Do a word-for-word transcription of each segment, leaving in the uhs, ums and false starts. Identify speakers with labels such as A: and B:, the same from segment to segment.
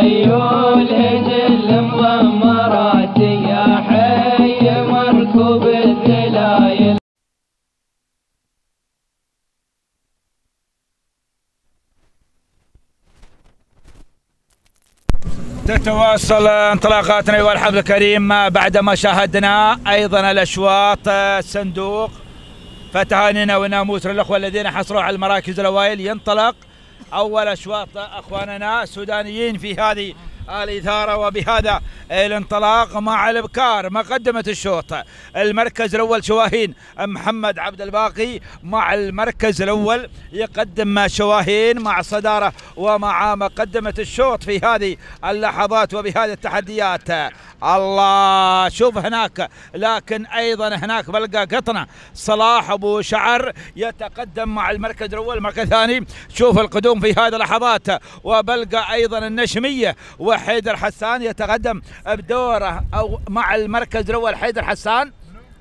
A: خيول هجل مضمرات يا حي مركوب الذلايل.
B: تتواصل انطلاقاتنا ايها الحفل الكريم بعدما شاهدنا ايضا الاشواط الصندوق، فتهانينا وناموس للاخوه الذين حصلوا على المراكز الاوائل. ينطلق اول اشواط اخواننا السودانيين في هذه الإثارة وبهذا الانطلاق مع الابكار. مقدمة الشوط المركز الاول شواهين محمد عبد الباقي، مع المركز الاول يقدم شواهين مع صدارة ومع مقدمة الشوط في هذه اللحظات وبهذه التحديات. الله شوف هناك، لكن ايضا هناك بلقى قطنة صلاح ابو شعر يتقدم مع المركز الاول. المركز الثاني شوف القدوم في هذه اللحظات، وبلقى ايضا النشمية وحيدر حسان يتقدم بدوره او مع المركز الاول. حيدر حسان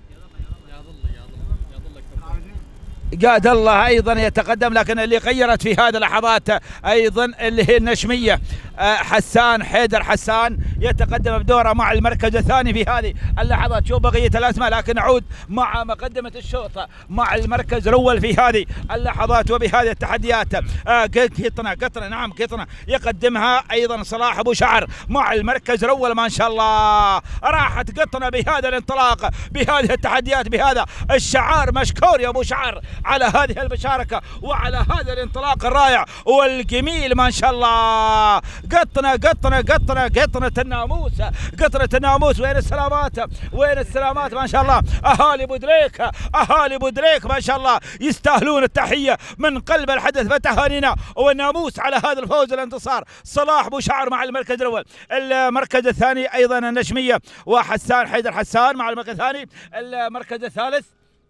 B: قاد الله ايضا يتقدم، لكن اللي غيرت في هذه اللحظات ايضا اللي هي النشميه حسان. حيدر حسان يتقدم بدوره مع المركز الثاني في هذه اللحظات. شوف بقيه الاسماء، لكن نعود مع مقدمه الشوط مع المركز الاول في هذه اللحظات وبهذه التحديات. قطنه قطنه نعم قطنه يقدمها ايضا صلاح ابو شعر مع المركز الاول. ما شاء الله راحت قطنه بهذا الانطلاق بهذه التحديات بهذا الشعار. مشكور يا ابو شعر على هذه المشاركة وعلى هذا الانطلاق الرائع والجميل ما شاء الله. قطنا قطنا قطنا قطنة الناموس، قطنة الناموس. وين السلامات وين السلامات ما شاء الله. اهالي بودريك اهالي بودريك ما شاء الله يستاهلون التحية من قلب الحدث. فتهانينا والناموس على هذا الفوز الانتصار. صلاح ابو شعر مع المركز الاول. المركز الثاني ايضا النشمية وحسان حيدر حسان مع المركز الثاني. المركز الثالث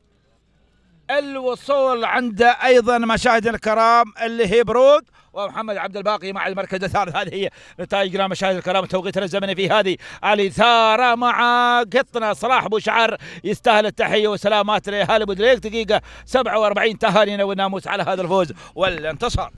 B: الوصول عند ايضا مشاهدنا الكرام اللي هي برود ومحمد عبد الباقي مع المركز الثالث. هذه هي نتائجنا مشاهدنا الكرام توقيتنا الزمني في هذه الاثاره مع قطنا صلاح ابو شعر. يستاهل التحيه وسلامات لاهالي بودريك. دقيقه سبعة وأربعين تهانينا والناموس على هذا الفوز والانتصار.